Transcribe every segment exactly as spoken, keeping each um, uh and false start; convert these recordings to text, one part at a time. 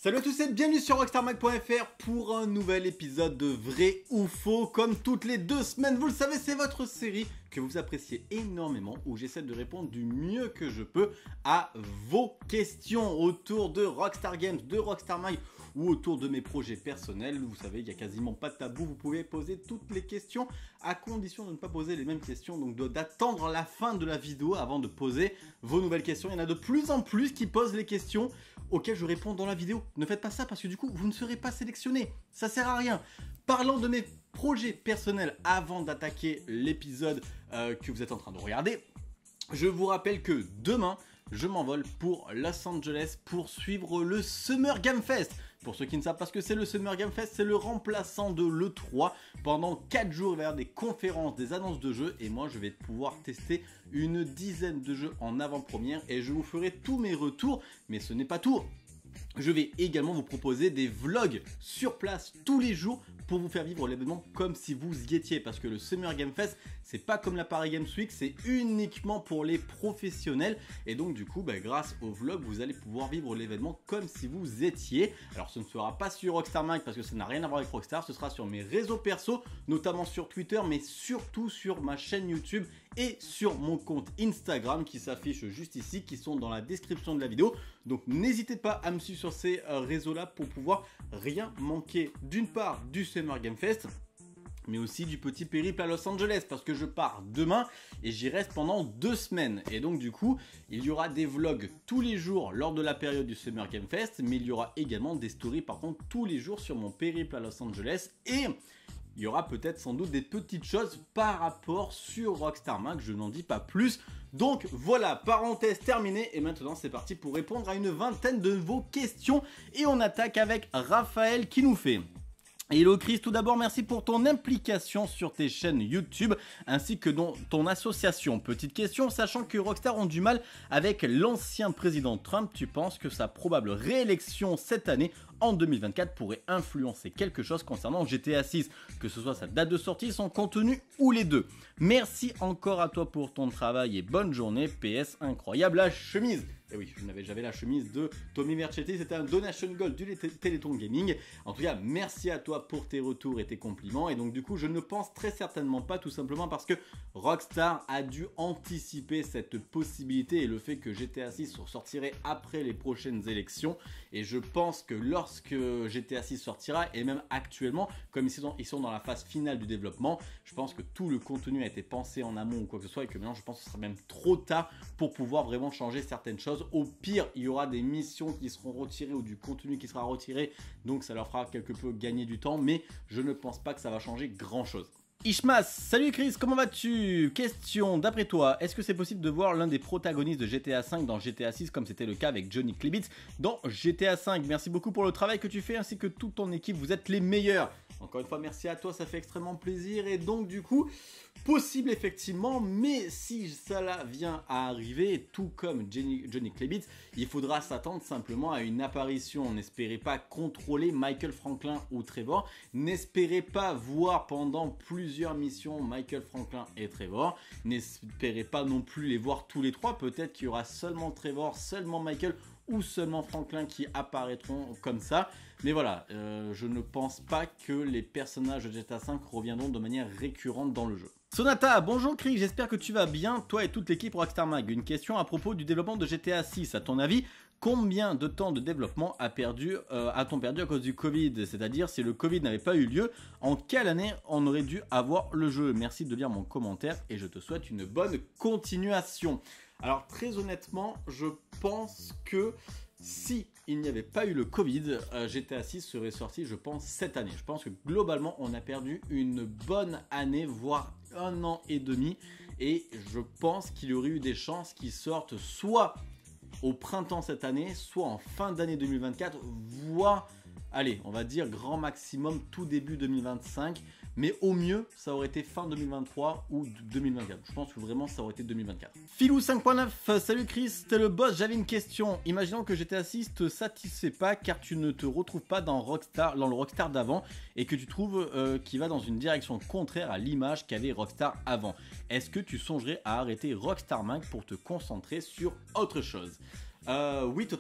Salut à tous et bienvenue sur rockstar mag point F R pour un nouvel épisode de Vrai ou Faux. Comme toutes les deux semaines, vous le savez, c'est votre série que vous appréciez énormément où j'essaie de répondre du mieux que je peux à vos questions autour de Rockstar Games, de Rockstar Mag ou autour de mes projets personnels. Vous savez, il n'y a quasiment pas de tabou, vous pouvez poser toutes les questions à condition de ne pas poser les mêmes questions, donc d'attendre la fin de la vidéo avant de poser vos nouvelles questions. Il y en a de plus en plus qui posent les questions auxquelles je réponds dans la vidéo. Ne faites pas ça parce que du coup, vous ne serez pas sélectionné. Ça sert à rien. Parlant de mes projets personnels avant d'attaquer l'épisode euh, que vous êtes en train de regarder, je vous rappelle que demain, je m'envole pour Los Angeles pour suivre le Summer Game Fest. Pour ceux qui ne savent pas ce que c'est le Summer Game Fest, c'est le remplaçant de l'E trois. Pendant quatre jours, il va y avoir des conférences, des annonces de jeux et moi je vais pouvoir tester une dizaine de jeux en avant-première et je vous ferai tous mes retours, mais ce n'est pas tout. Je vais également vous proposer des vlogs sur place tous les jours pour vous faire vivre l'événement comme si vous y étiez, parce que le Summer Game Fest c'est pas comme la Paris Games Week, c'est uniquement pour les professionnels et donc du coup bah, grâce au vlog vous allez pouvoir vivre l'événement comme si vous étiez. Alors ce ne sera pas sur Rockstar Mag parce que ça n'a rien à voir avec Rockstar, ce sera sur mes réseaux perso, notamment sur Twitter mais surtout sur ma chaîne YouTube et sur mon compte Instagram qui s'affiche juste ici, qui sont dans la description de la vidéo. Donc n'hésitez pas à me suivre sur ces euh, réseaux là pour pouvoir rien manquer d'une part du Summer Game Fest, mais aussi du petit périple à Los Angeles parce que je pars demain et j'y reste pendant deux semaines. Et donc du coup, il y aura des vlogs tous les jours lors de la période du Summer Game Fest, mais il y aura également des stories par contre tous les jours sur mon périple à Los Angeles et il y aura peut-être sans doute des petites choses par rapport sur Rockstar Mag, je n'en dis pas plus. Donc voilà, parenthèse terminée et maintenant c'est parti pour répondre à une vingtaine de vos questions et on attaque avec Raphaël qui nous fait: Hello Chris, tout d'abord merci pour ton implication sur tes chaînes YouTube ainsi que dans ton association. Petite question, sachant que Rockstar ont du mal avec l'ancien président Trump, tu penses que sa probable réélection cette année en deux mille vingt-quatre pourrait influencer quelque chose concernant G T A six, que ce soit sa date de sortie, son contenu ou les deux? Merci encore à toi pour ton travail et bonne journée. P S, incroyable la chemise. Et oui, j'avais la chemise de Tommy Merchetti, c'était un donation gold du Téléthon Gaming. En tout cas, merci à toi pour tes retours et tes compliments. Et donc du coup, je ne pense très certainement pas, tout simplement parce que Rockstar a dû anticiper cette possibilité et le fait que G T A six sortirait après les prochaines élections. Et je pense que lorsque G T A six sortira, et même actuellement, comme ils sont, ils sont dans la phase finale du développement, je pense que tout le contenu a été pensé en amont ou quoi que ce soit, et que maintenant je pense que ce sera même trop tard pour pouvoir vraiment changer certaines choses. Au pire, il y aura des missions qui seront retirées ou du contenu qui sera retiré, donc ça leur fera quelque peu gagner du temps, mais je ne pense pas que ça va changer grand chose. Ishmas, salut Chris, comment vas-tu? Question, d'après toi, est-ce que c'est possible de voir l'un des protagonistes de G T A cinq dans G T A six comme c'était le cas avec Johnny Klebitz dans G T A cinq? Merci beaucoup pour le travail que tu fais ainsi que toute ton équipe, vous êtes les meilleurs. Encore une fois, merci à toi, ça fait extrêmement plaisir et donc du coup, possible effectivement, mais si cela vient à arriver, tout comme Johnny, Johnny Klebitz, il faudra s'attendre simplement à une apparition. N'espérez pas contrôler Michael Franklin ou Trevor, n'espérez pas voir pendant plusieurs missions Michael Franklin et Trevor, n'espérez pas non plus les voir tous les trois, peut-être qu'il y aura seulement Trevor, seulement Michael ou seulement Franklin qui apparaîtront comme ça. Mais voilà, euh, je ne pense pas que les personnages de G T A cinq reviendront de manière récurrente dans le jeu. Sonata, bonjour Chris, j'espère que tu vas bien, toi et toute l'équipe Rockstar Mag. Une question à propos du développement de G T A six. À ton avis, combien de temps de développement a perdu, euh, a-t-on perdu à cause du Covid? C'est-à-dire, si le Covid n'avait pas eu lieu, en quelle année on aurait dû avoir le jeu? Merci de lire mon commentaire et je te souhaite une bonne continuation. Alors très honnêtement, je pense que si il n'y avait pas eu le Covid, euh, G T A six serait sorti, je pense, cette année. Je pense que globalement, on a perdu une bonne année, voire un an et demi. Et je pense qu'il y aurait eu des chances qu'il sorte soit au printemps cette année, soit en fin d'année deux mille vingt-quatre, voire, allez, on va dire grand maximum tout début deux mille vingt-cinq. Mais au mieux, ça aurait été fin deux mille vingt-trois ou deux mille vingt-quatre. Je pense que vraiment, ça aurait été deux mille vingt-quatre. Filou cinq point neuf, salut Chris, t'es le boss, j'avais une question. Imaginons que G T A six te satisfait pas car tu ne te retrouves pas dans, Rockstar, dans le Rockstar d'avant et que tu trouves euh, qu'il va dans une direction contraire à l'image qu'avait Rockstar avant. Est-ce que tu songerais à arrêter Rockstar Mag pour te concentrer sur autre chose? euh, Oui, totalement.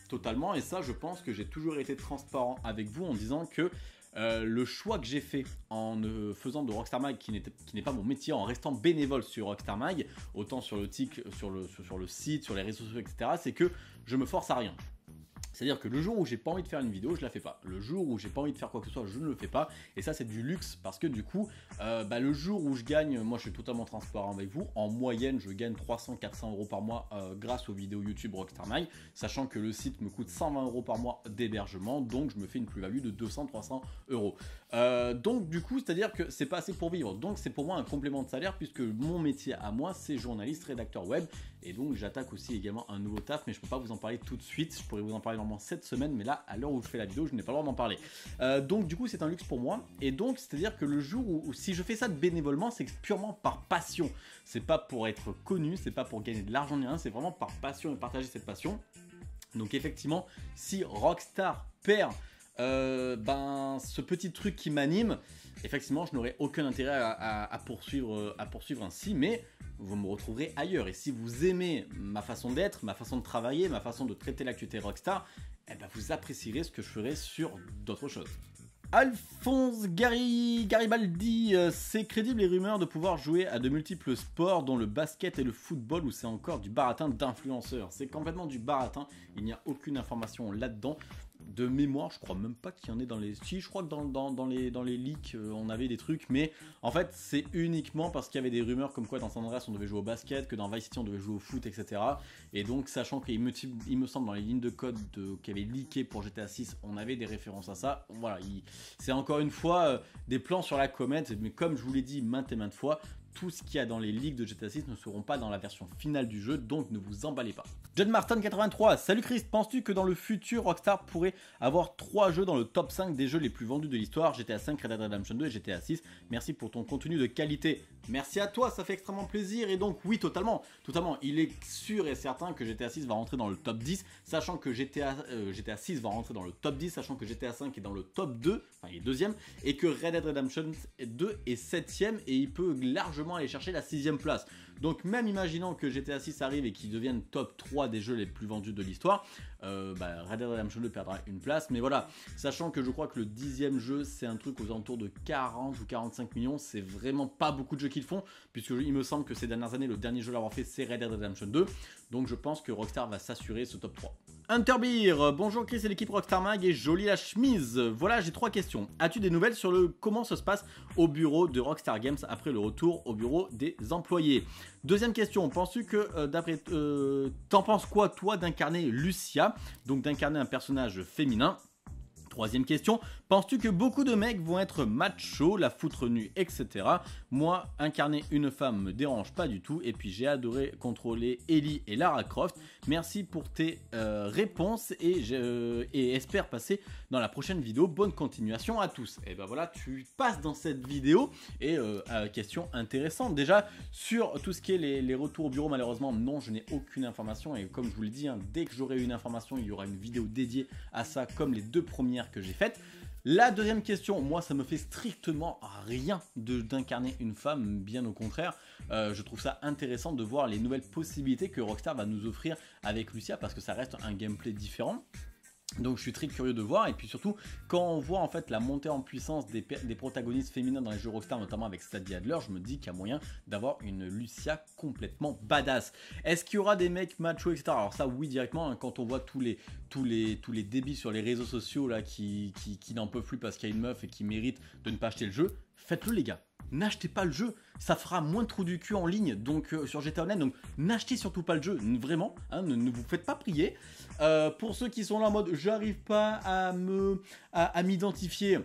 totalement, et ça je pense que j'ai toujours été transparent avec vous en disant que Euh, le choix que j'ai fait en euh, faisant de Rockstar Mag, qui n'est pas mon métier, en restant bénévole sur Rockstar Mag, autant sur le, tic, sur le, sur, sur le site, sur les réseaux sociaux, et cetera, c'est que je me force à rien. C'est-à-dire que le jour où j'ai pas envie de faire une vidéo, je la fais pas. Le jour où j'ai pas envie de faire quoi que ce soit, je ne le fais pas. Et ça, c'est du luxe parce que du coup, euh, bah, le jour où je gagne, moi je suis totalement transparent avec vous, en moyenne, je gagne trois cents à quatre cents euros par mois euh, grâce aux vidéos YouTube Rockstar Mag, sachant que le site me coûte cent vingt euros par mois d'hébergement, donc je me fais une plus-value de deux cents à trois cents euros. Euh, donc du coup, c'est-à-dire que c'est pas assez pour vivre. Donc c'est pour moi un complément de salaire puisque mon métier à moi, c'est journaliste, rédacteur web. Et donc j'attaque aussi également un nouveau taf, mais je peux pas vous en parler tout de suite. Je pourrais vous en parler normalement cette semaine, mais là, à l'heure où je fais la vidéo, je n'ai pas le droit d'en parler. Euh, donc du coup, c'est un luxe pour moi. Et donc, c'est-à-dire que le jour où, où si je fais ça de bénévolement, c'est purement par passion. C'est pas pour être connu, c'est pas pour gagner de l'argent ni rien, c'est vraiment par passion et partager cette passion. Donc effectivement, si Rockstar perd euh, ben, ce petit truc qui m'anime, effectivement, je n'aurai aucun intérêt à, à, à, poursuivre, à poursuivre ainsi, mais vous me retrouverez ailleurs. Et si vous aimez ma façon d'être, ma façon de travailler, ma façon de traiter l'actualité Rockstar, eh ben vous apprécierez ce que je ferai sur d'autres choses. Alphonse Gary, Garibaldi, euh, c'est crédible les rumeurs de pouvoir jouer à de multiples sports dont le basket et le football, ou c'est encore du baratin d'influenceurs? C'est complètement du baratin, il n'y a aucune information là-dedans. De mémoire, je crois même pas qu'il y en ait dans les... Si, je crois que dans, dans, dans, les, dans les leaks, euh, on avait des trucs, mais en fait, c'est uniquement parce qu'il y avait des rumeurs comme quoi dans San Andreas, on devait jouer au basket, que dans Vice City, on devait jouer au foot, et cetera. Et donc, sachant qu'il me, il me semble dans les lignes de code de, qui avaient leaké pour G T A six, on avait des références à ça. Voilà, c'est encore une fois euh, des plans sur la comète, mais comme je vous l'ai dit maintes et maintes fois, tout ce qu'il y a dans les leaks de G T A six ne seront pas dans la version finale du jeu, donc ne vous emballez pas. John Martin quatre-vingt-trois, salut Chris, penses-tu que dans le futur Rockstar pourrait avoir trois jeux dans le top cinq des jeux les plus vendus de l'histoire, G T A cinq, Red Dead Redemption deux et G T A six? Merci pour ton contenu de qualité. Merci à toi, ça fait extrêmement plaisir, et donc oui, totalement, totalement, il est sûr et certain que G T A six va rentrer dans le top dix, sachant que G T A, euh, G T A six va rentrer dans le top dix, sachant que G T A cinq est dans le top deux, enfin il est deuxième, et que Red Dead Redemption deux est septième, et il peut largement aller chercher la sixième place. Donc même imaginant que G T A six arrive et qu'il devienne top trois des jeux les plus vendus de l'histoire, euh, bah, Red Dead Redemption deux perdra une place, mais voilà, sachant que je crois que le dixième jeu c'est un truc aux alentours de quarante ou quarante-cinq millions, c'est vraiment pas beaucoup de jeux qu'ils font, puisque il me semble que ces dernières années le dernier jeu à l'avoir fait c'est Red Dead Redemption deux, donc je pense que Rockstar va s'assurer ce top trois. Hunterbeer, bonjour Chris et l'équipe Rockstar Mag, et jolie la chemise. Voilà, j'ai trois questions. As-tu des nouvelles sur le comment ça se passe au bureau de Rockstar Games après le retour au bureau des employés? Deuxième question, penses-tu que euh, d'après euh, t'en penses quoi toi d'incarner Lucia, donc d'incarner un personnage féminin? Troisième question, penses-tu que beaucoup de mecs vont être macho, la foutre nue, et cetera. Moi, incarner une femme me dérange pas du tout, et puis j'ai adoré contrôler Ellie et Lara Croft. Merci pour tes euh, réponses, et, euh, et espère passer dans la prochaine vidéo. Bonne continuation à tous. Et ben voilà, tu passes dans cette vidéo, et euh, euh, question intéressante. Déjà, sur tout ce qui est les, les retours au bureau, malheureusement, non, je n'ai aucune information, et comme je vous l'ai dit, hein, dès que j'aurai une information, il y aura une vidéo dédiée à ça, comme les deux premières que j'ai faites. La deuxième question, moi ça me fait strictement rien d'incarner une femme, bien au contraire, euh, je trouve ça intéressant de voir les nouvelles possibilités que Rockstar va nous offrir avec Lucia, parce que ça reste un gameplay différent. Donc je suis très curieux de voir, et puis surtout quand on voit en fait la montée en puissance des, des protagonistes féminins dans les jeux Rockstar, notamment avec Sadie Adler, je me dis qu'il y a moyen d'avoir une Lucia complètement badass. Est-ce qu'il y aura des mecs machos, et cetera. Alors ça oui directement, hein, quand on voit tous les, tous les, tous les débits sur les réseaux sociaux là qui, qui, qui n'en peuvent plus parce qu'il y a une meuf et qui mérite de ne pas acheter le jeu, faites-le les gars. N'achetez pas le jeu, ça fera moins de trous du cul en ligne, donc euh, sur G T A Online, donc n'achetez surtout pas le jeu, vraiment, hein, ne, ne vous faites pas prier. Euh, pour ceux qui sont là en mode j'arrive pas à me à, à m'identifier,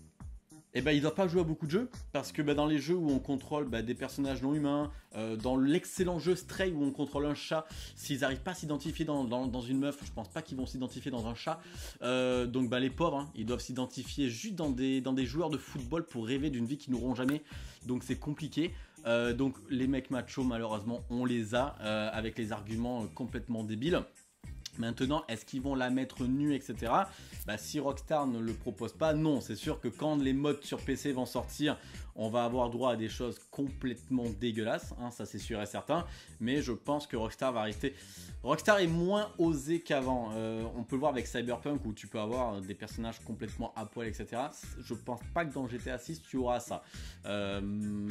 et eh ben ils doivent pas jouer à beaucoup de jeux, parce que bah, dans les jeux où on contrôle bah, des personnages non humains, euh, dans l'excellent jeu Stray où on contrôle un chat, s'ils n'arrivent pas à s'identifier dans, dans, dans une meuf, je pense pas qu'ils vont s'identifier dans un chat, euh, donc bah, les pauvres, hein, ils doivent s'identifier juste dans des, dans des joueurs de football pour rêver d'une vie qu'ils n'auront jamais, donc c'est compliqué. Euh, donc les mecs machos malheureusement on les a, euh, avec les arguments euh, complètement débiles. Maintenant, est-ce qu'ils vont la mettre nue, et cetera. Bah, si Rockstar ne le propose pas, non. C'est sûr que quand les mods sur P C vont sortir, on va avoir droit à des choses complètement dégueulasses, hein, ça c'est sûr et certain, mais je pense que Rockstar va rester... Rockstar est moins osé qu'avant, euh, on peut le voir avec Cyberpunk où tu peux avoir des personnages complètement à poil, et cetera. Je pense pas que dans G T A six tu auras ça. Euh,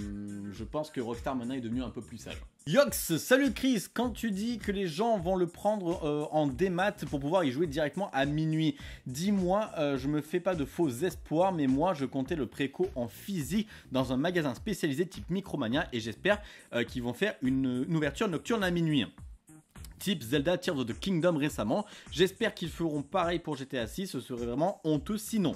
je pense que Rockstar maintenant est devenu un peu plus sage. Yox, salut Chris, quand tu dis que les gens vont le prendre euh, en démat pour pouvoir y jouer directement à minuit, dis-moi, euh, je me fais pas de faux espoirs, mais moi je comptais le préco en physique dans un magasin spécialisé type Micromania et j'espère euh, qu'ils vont faire une, une ouverture nocturne à minuit. Type Zelda Tears of the Kingdom récemment. J'espère qu'ils feront pareil pour G T A six, ce serait vraiment honteux sinon.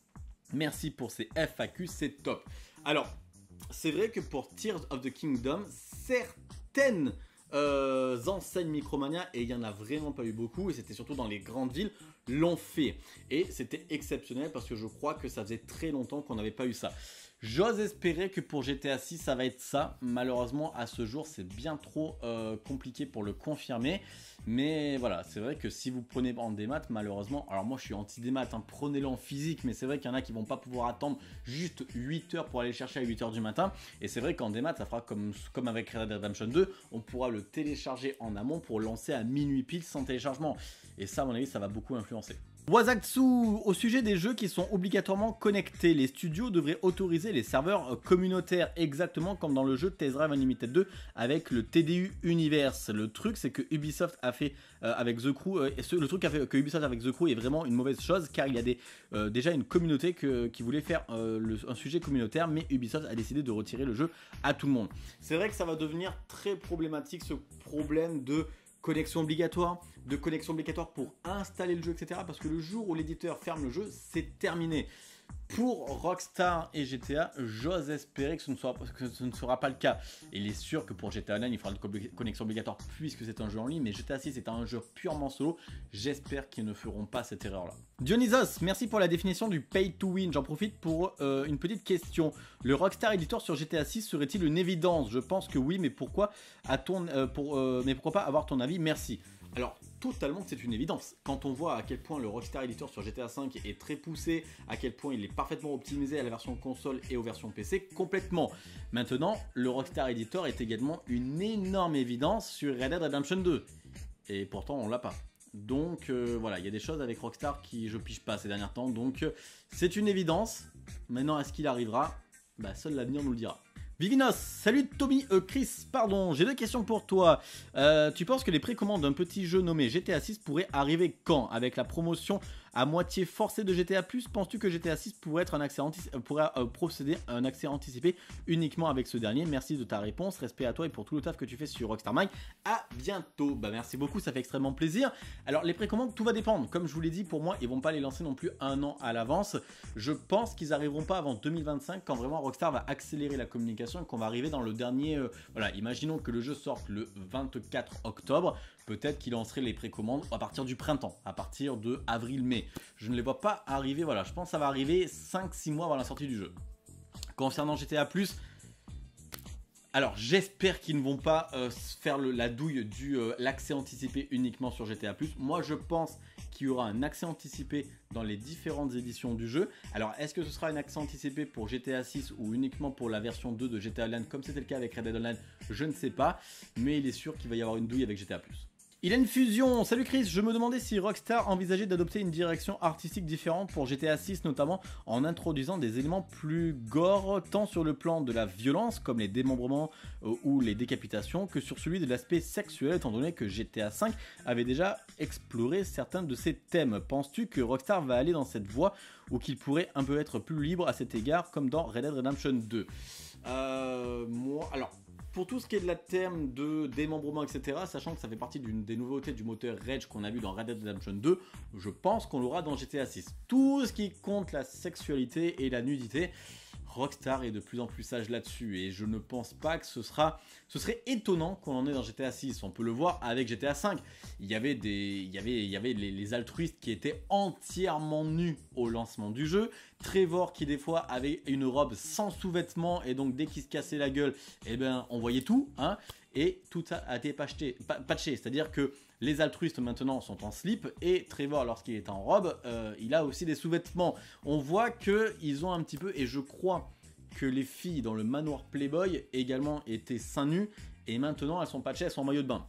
Merci pour ces F A Q, c'est top. Alors, c'est vrai que pour Tears of the Kingdom, certaines euh, enseignes Micromania, et il n'y en a vraiment pas eu beaucoup, et c'était surtout dans les grandes villes, l'ont fait. Et c'était exceptionnel parce que je crois que ça faisait très longtemps qu'on n'avait pas eu ça. J'ose espérer que pour G T A six, ça va être ça. Malheureusement, à ce jour, c'est bien trop euh, compliqué pour le confirmer. Mais voilà, c'est vrai que si vous prenez en démat, malheureusement, alors moi je suis anti-démat, hein, prenez-le en physique, mais c'est vrai qu'il y en a qui vont pas pouvoir attendre juste huit heures pour aller le chercher à huit heures du matin. Et c'est vrai qu'en démat, ça fera comme, comme avec Red Dead Redemption deux, on pourra le télécharger en amont pour lancer à minuit pile sans téléchargement. Et ça, à mon avis, ça va beaucoup influencer. Wazaksu, au sujet des jeux qui sont obligatoirement connectés, les studios devraient autoriser les serveurs communautaires, exactement comme dans le jeu Test Drive Unlimited deux avec le T D U Universe. Le truc, c'est que Ubisoft a fait euh, avec The Crew, euh, ce, le truc a fait que Ubisoft avec The Crew est vraiment une mauvaise chose, car il y a des, euh, déjà une communauté que, qui voulait faire euh, le, un sujet communautaire, mais Ubisoft a décidé de retirer le jeu à tout le monde. C'est vrai que ça va devenir très problématique, ce problème de connexion obligatoire, de connexion obligatoire pour installer le jeu, et cetera. Parce que le jour où l'éditeur ferme le jeu, c'est terminé. Pour Rockstar et G T A, j'ose espérer que ce, ne sera, que ce ne sera pas le cas. Il est sûr que pour G T A Online, il faudra une connexion obligatoire puisque c'est un jeu en ligne, mais G T A six est un jeu purement solo. J'espère qu'ils ne feront pas cette erreur-là. Dionysos, merci pour la définition du pay to win. J'en profite pour euh, une petite question. Le Rockstar Editor sur G T A six serait-il une évidence? Je pense que oui, mais pourquoi, à ton, euh, pour, euh, mais pourquoi pas avoir ton avis? Merci. Alors, totalement, c'est une évidence. Quand on voit à quel point le Rockstar Editor sur G T A cinq est très poussé, à quel point il est parfaitement optimisé à la version console et aux versions P C, complètement. Maintenant, le Rockstar Editor est également une énorme évidence sur Red Dead Redemption deux. Et pourtant, on l'a pas. Donc euh, voilà, il y a des choses avec Rockstar qui je pige pas ces derniers temps. Donc euh, c'est une évidence. Maintenant, est-ce qu'il arrivera? Bah, seul l'avenir nous le dira. Vivinos, salut Tommy, euh, Chris, pardon, j'ai deux questions pour toi. Euh, tu penses que les précommandes d'un petit jeu nommé G T A six pourraient arriver quand? Avec la promotion à moitié forcée de G T A plus, penses-tu que G T A six pourrait, être un accès euh, pourrait euh, procéder à un accès anticipé uniquement avec ce dernier? Merci de ta réponse, respect à toi et pour tout le taf que tu fais sur Rockstar Mag. À bientôt. Bah merci beaucoup, ça fait extrêmement plaisir. Alors les précommandes, tout va dépendre. Comme je vous l'ai dit, pour moi, ils vont pas les lancer non plus un an à l'avance. Je pense qu'ils arriveront pas avant deux mille vingt-cinq quand vraiment Rockstar va accélérer la communication et qu'on va arriver dans le dernier... Euh, voilà, imaginons que le jeu sorte le vingt-quatre octobre. Peut-être qu'il lancerait les précommandes à partir du printemps, à partir de avril-mai. Je ne les vois pas arriver, voilà, je pense que ça va arriver cinq six mois avant la sortie du jeu. Concernant G T A plus, alors j'espère qu'ils ne vont pas euh, faire le, la douille du euh, l'accès anticipé uniquement sur G T A plus. Moi je pense qu'il y aura un accès anticipé dans les différentes éditions du jeu. Alors est-ce que ce sera un accès anticipé pour G T A six ou uniquement pour la version deux de G T A Online comme c'était le cas avec Red Dead Online? Je ne sais pas, mais il est sûr qu'il va y avoir une douille avec G T A plus. Il a une fusion. Salut Chris, je me demandais si Rockstar envisageait d'adopter une direction artistique différente pour G T A six, notamment en introduisant des éléments plus gore, tant sur le plan de la violence, comme les démembrements euh, ou les décapitations, que sur celui de l'aspect sexuel, étant donné que G T A cinq avait déjà exploré certains de ces thèmes. Penses-tu que Rockstar va aller dans cette voie ou qu'il pourrait un peu être plus libre à cet égard, comme dans Red Dead Redemption deux? Euh, moi, alors... Pour tout ce qui est de la thème de démembrement, et cetera, sachant que ça fait partie d'une des nouveautés du moteur Rage qu'on a vu dans Red Dead Redemption deux, je pense qu'on l'aura dans G T A six. Tout ce qui compte la sexualité et la nudité, Rockstar est de plus en plus sage là-dessus et je ne pense pas que ce sera... Ce serait étonnant qu'on en ait dans G T A six. On peut le voir avec G T A cinq. Il y avait, des... il y avait, il y avait les, les altruistes qui étaient entièrement nus au lancement du jeu. Trevor qui des fois avait une robe sans sous-vêtements et donc dès qu'il se cassait la gueule, eh ben, on voyait tout. Hein, et tout ça a été patché. patché C'est-à-dire que les altruistes maintenant sont en slip et Trevor lorsqu'il est en robe, euh, il a aussi des sous-vêtements. On voit qu'ils ont un petit peu, et je crois que les filles dans le manoir Playboy également étaient seins nus et maintenant elles sont patchées, elles sont en maillot de bain.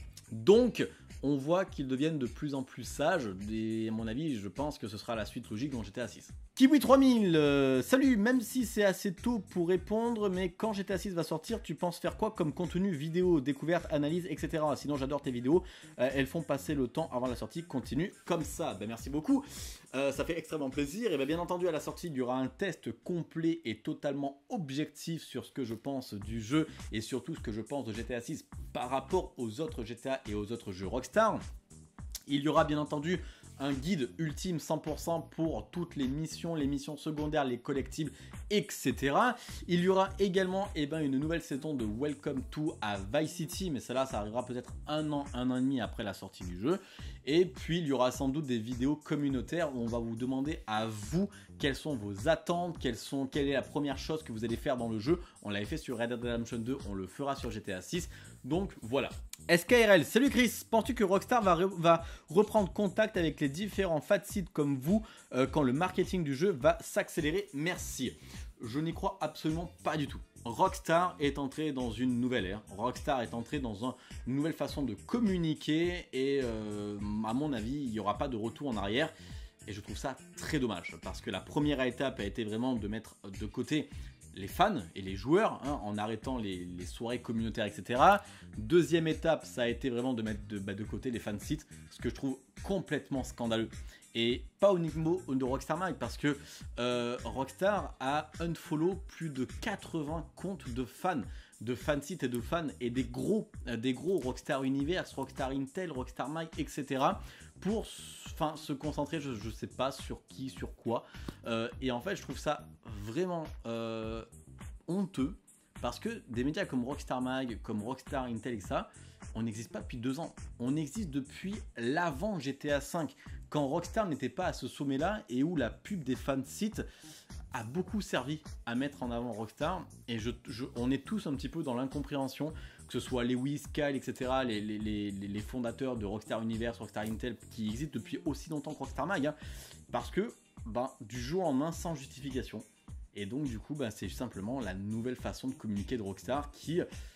Donc on voit qu'ils deviennent de plus en plus sages et à mon avis je pense que ce sera la suite logique dans G T A six. Kiwi trois mille, euh, salut, même si c'est assez tôt pour répondre, mais quand G T A six va sortir, tu penses faire quoi comme contenu vidéo, découverte, analyse, et cetera. Sinon j'adore tes vidéos, euh, elles font passer le temps avant la sortie, continue comme ça. Ben, merci beaucoup, euh, ça fait extrêmement plaisir. Et ben, bien entendu à la sortie il y aura un test complet et totalement objectif sur ce que je pense du jeu et surtout ce que je pense de G T A six par rapport aux autres G T A et aux autres jeux Rockstar. Il y aura bien entendu un guide ultime cent pour cent pour toutes les missions, les missions secondaires, les collectibles, et cetera. Il y aura également eh ben, une nouvelle saison de Welcome to à Vice City, mais celle-là, ça arrivera peut-être un an, un an et demi après la sortie du jeu. Et puis, il y aura sans doute des vidéos communautaires où on va vous demander à vous quelles sont vos attentes, quelles sont, quelle est la première chose que vous allez faire dans le jeu. On l'avait fait sur Red Dead Redemption deux, on le fera sur G T A six. Donc, voilà. S K R L, salut Chris, penses-tu que Rockstar va, re va reprendre contact avec les différents fat sites comme vous euh, quand le marketing du jeu va s'accélérer? Merci. Je n'y crois absolument pas du tout. Rockstar est entré dans une nouvelle ère. Rockstar est entré dans un, une nouvelle façon de communiquer et euh, à mon avis, il n'y aura pas de retour en arrière. Et je trouve ça très dommage parce que la première étape a été vraiment de mettre de côté les fans et les joueurs hein, en arrêtant les, les soirées communautaires, et cetera. Deuxième étape, ça a été vraiment de mettre de, bah, de côté les fan sites, ce que je trouve complètement scandaleux. Et pas au niveau de Rockstar Mag parce que euh, Rockstar a unfollow plus de quatre-vingts comptes de fans, de fansites et de fans et des gros, euh, des gros Rockstar Universe, Rockstar Intel, Rockstar Mag, et cetera pour enfin, se concentrer, je ne sais pas sur qui, sur quoi. Euh, et en fait, je trouve ça vraiment euh, honteux parce que des médias comme Rockstar Mag, comme Rockstar Intel et ça, on n'existe pas depuis deux ans. On existe depuis l'avant G T A cinq, quand Rockstar n'était pas à ce sommet-là et où la pub des fansites a beaucoup servi à mettre en avant Rockstar. Et je, je, on est tous un petit peu dans l'incompréhension, que ce soit Lewis, Kyle, et cetera, les, les, les, les fondateurs de Rockstar Universe, Rockstar Intel, qui existent depuis aussi longtemps que Rockstar Mag, hein, parce que ben, du jour en main sans justification. Et donc du coup, ben, c'est simplement la nouvelle façon de communiquer de Rockstar qui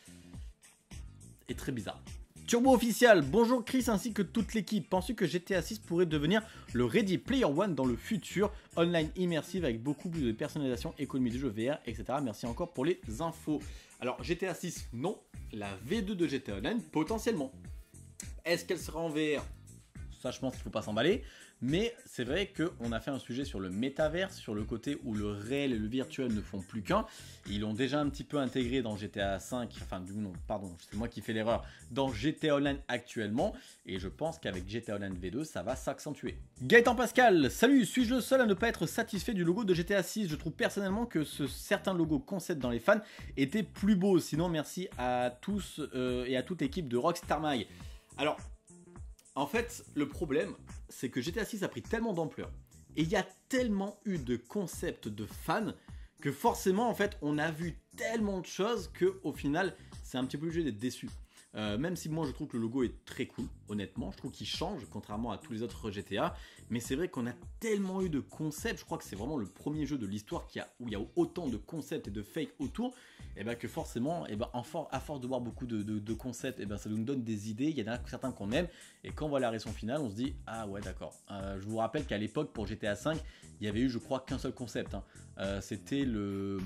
est très bizarre. Turbo Official, bonjour Chris ainsi que toute l'équipe. Penses-tu que G T A six pourrait devenir le Ready Player One dans le futur, online immersive avec beaucoup plus de personnalisation, économie de jeu, V R, et cetera. Merci encore pour les infos. Alors G T A six, non. La V deux de G T A Online, potentiellement. Est-ce qu'elle sera en V R? Ça, je pense qu'il ne faut pas s'emballer. Mais c'est vrai qu'on a fait un sujet sur le métaverse, sur le côté où le réel et le virtuel ne font plus qu'un. Ils l'ont déjà un petit peu intégré dans G T A cinq, enfin du non, pardon, c'est moi qui fais l'erreur, dans G T A Online actuellement. Et je pense qu'avec G T A Online V deux, ça va s'accentuer. Gaëtan Pascal, salut, suis-je le seul à ne pas être satisfait du logo de G T A six? Je trouve personnellement que ce certain logo concept dans les fans était plus beau. Sinon, merci à tous euh, et à toute l'équipe de Rockstar Mag. Alors, en fait, le problème, c'est que G T A six a pris tellement d'ampleur et il y a tellement eu de concepts de fans que forcément, en fait, on a vu tellement de choses qu'au final, c'est un petit peu obligé d'être déçu. Euh, même si moi je trouve que le logo est très cool, honnêtement, je trouve qu'il change contrairement à tous les autres G T A, mais c'est vrai qu'on a tellement eu de concepts, je crois que c'est vraiment le premier jeu de l'histoire qui a, où il y a autant de concepts et de fakes autour, et ben que forcément, et ben en for, à force de voir beaucoup de, de, de concepts, et ben ça nous donne des idées, il y en a certains qu'on aime, et quand on voit la réaction finale, on se dit ah ouais d'accord. Euh, je vous rappelle qu'à l'époque pour G T A cinq, il y avait eu je crois qu'un seul concept, hein. euh, c'était le...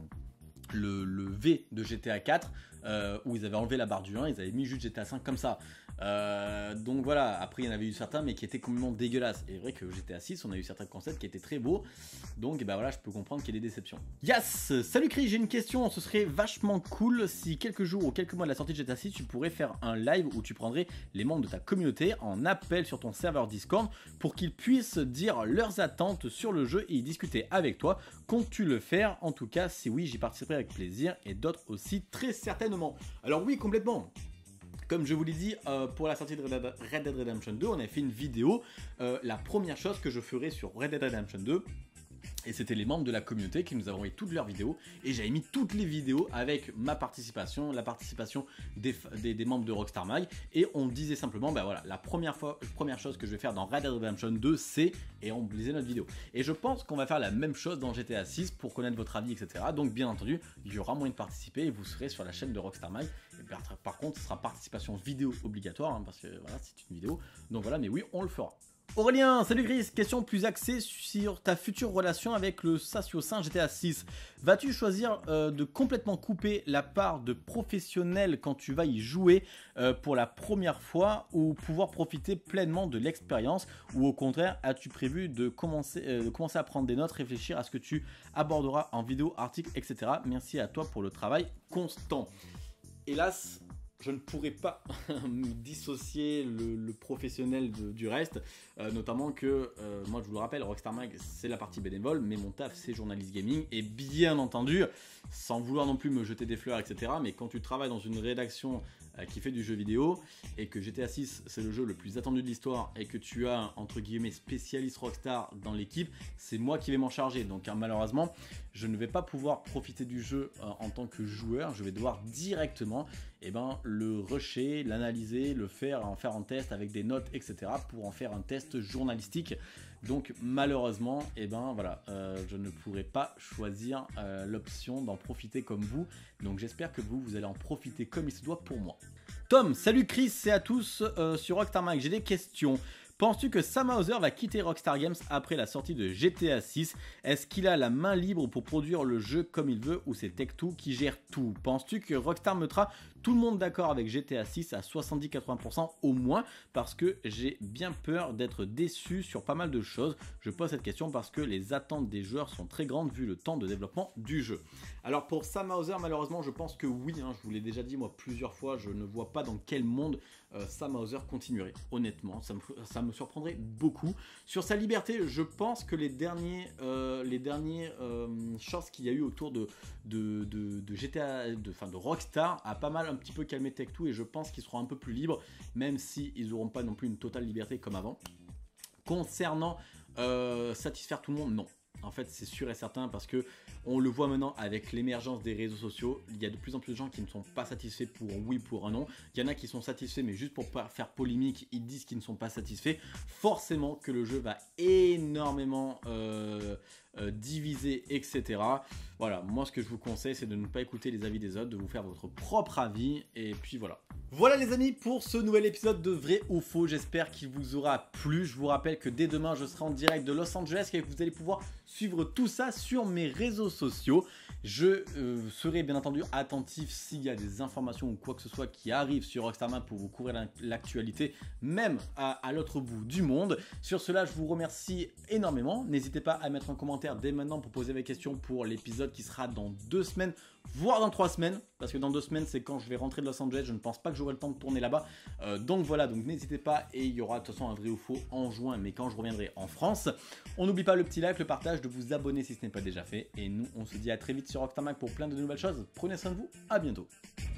Le, le V de G T A quatre euh, où ils avaient enlevé la barre du un, ils avaient mis juste G T A cinq comme ça. Euh, donc voilà, après il y en avait eu certains mais qui étaient complètement dégueulasses. Et c'est vrai que G T A six, on a eu certains concepts qui étaient très beaux. Donc bah voilà, je peux comprendre qu'il y ait des déceptions. Yes, salut Chris, j'ai une question. Ce serait vachement cool si quelques jours ou quelques mois de la sortie de G T A six, tu pourrais faire un live où tu prendrais les membres de ta communauté en appel sur ton serveur Discord pour qu'ils puissent dire leurs attentes sur le jeu et y discuter avec toi. Comptes-tu le faire? En tout cas, si oui, j'y participerai avec plaisir et d'autres aussi très certainement. Alors oui, complètement. Comme je vous l'ai dit, euh, pour la sortie de Red Dead Redemption deux, on a fait une vidéo. Euh, la première chose que je ferai sur Red Dead Redemption deux, Et c'était les membres de la communauté qui nous avaient envoyé toutes leurs vidéos. Et j'avais mis toutes les vidéos avec ma participation, la participation des, des, des membres de Rockstar Mag. Et on disait simplement, bah voilà, la première, fois, première chose que je vais faire dans Red Dead Redemption deux, c'est... Et on lisait notre vidéo. Et je pense qu'on va faire la même chose dans G T A six pour connaître votre avis, et cetera. Donc bien entendu, il y aura moyen de participer et vous serez sur la chaîne de Rockstar Mag. Et par, par contre, ce sera participation vidéo obligatoire, hein, parce que voilà, c'est une vidéo. Donc voilà, mais oui, on le fera. Aurélien, salut Chris, question plus axée sur ta future relation avec le Sacio-Saint G T A six. Vas-tu choisir euh, de complètement couper la part de professionnel quand tu vas y jouer euh, pour la première fois ou pouvoir profiter pleinement de l'expérience, ou au contraire, as-tu prévu de commencer, euh, de commencer à prendre des notes, réfléchir à ce que tu aborderas en vidéo, article, et cetera. Merci à toi pour le travail constant. Hélas, je ne pourrais pas me dissocier le, le professionnel de, du reste, euh, notamment que, euh, moi je vous le rappelle, Rockstar Mag c'est la partie bénévole, mais mon taf c'est journaliste gaming, et bien entendu, sans vouloir non plus me jeter des fleurs, et cetera, mais quand tu travailles dans une rédaction euh, qui fait du jeu vidéo, et que G T A six c'est le jeu le plus attendu de l'histoire, et que tu as, entre guillemets, spécialiste Rockstar dans l'équipe, c'est moi qui vais m'en charger, donc hein, malheureusement, je ne vais pas pouvoir profiter du jeu euh, en tant que joueur, je vais devoir directement eh ben, le rusher, l'analyser, le faire, en faire un test avec des notes, et cetera pour en faire un test journalistique. Donc malheureusement, eh ben, voilà, euh, je ne pourrai pas choisir euh, l'option d'en profiter comme vous. Donc j'espère que vous, vous allez en profiter comme il se doit pour moi. Tom, salut Chris et à tous euh, sur Rockstar Mag, j'ai des questions. Penses-tu que Sam Houser va quitter Rockstar Games après la sortie de G T A six? Est-ce qu'il a la main libre pour produire le jeu comme il veut ou c'est Tech deux qui gère tout? Penses-tu que Rockstar mettra tout le monde d'accord avec G T A six à soixante-dix à quatre-vingts pour cent au moins? Parce que j'ai bien peur d'être déçu sur pas mal de choses. Je pose cette question parce que les attentes des joueurs sont très grandes vu le temps de développement du jeu. Alors pour Sam Houser, malheureusement, je pense que oui, hein, je vous l'ai déjà dit moi plusieurs fois, je ne vois pas dans quel monde euh, Sam Houser continuerait. Honnêtement, ça me, ça me surprendrait beaucoup. Sur sa liberté, je pense que les derniers, euh, les derniers euh, choses qu'il y a eu autour de, de, de, de G T A, de, enfin de Rockstar, a pas mal un petit peu calmé Tech deux et je pense qu'ils seront un peu plus libres, même si ils n'auront pas non plus une totale liberté comme avant. Concernant euh, satisfaire tout le monde, non. En fait, c'est sûr et certain parce que on le voit maintenant avec l'émergence des réseaux sociaux. Il y a de plus en plus de gens qui ne sont pas satisfaits pour oui, pour un non. Il y en a qui sont satisfaits, mais juste pour pas faire polémique, ils disent qu'ils ne sont pas satisfaits. Forcément que le jeu va énormément euh, euh, diviser, et cetera. Voilà, moi ce que je vous conseille, c'est de ne pas écouter les avis des autres, de vous faire votre propre avis. Et puis voilà. Voilà les amis pour ce nouvel épisode de Vrai ou Faux, j'espère qu'il vous aura plu. Je vous rappelle que dès demain je serai en direct de Los Angeles et que vous allez pouvoir suivre tout ça sur mes réseaux sociaux. Je euh, serai bien entendu attentif s'il y a des informations ou quoi que ce soit qui arrive sur Rockstar Mag pour vous couvrir l'actualité même à, à l'autre bout du monde. Sur cela je vous remercie énormément, n'hésitez pas à mettre un commentaire dès maintenant pour poser vos questions pour l'épisode qui sera dans deux semaines voire dans trois semaines, parce que dans deux semaines c'est quand je vais rentrer de Los Angeles, je ne pense pas que j'aurai le temps de tourner là-bas, euh, donc voilà, donc n'hésitez pas, et il y aura de toute façon un vrai ou faux en juin, mais quand je reviendrai en France. On n'oublie pas le petit like, le partage, de vous abonner si ce n'est pas déjà fait, et nous on se dit à très vite sur Rockstar Mag pour plein de nouvelles choses. Prenez soin de vous, à bientôt.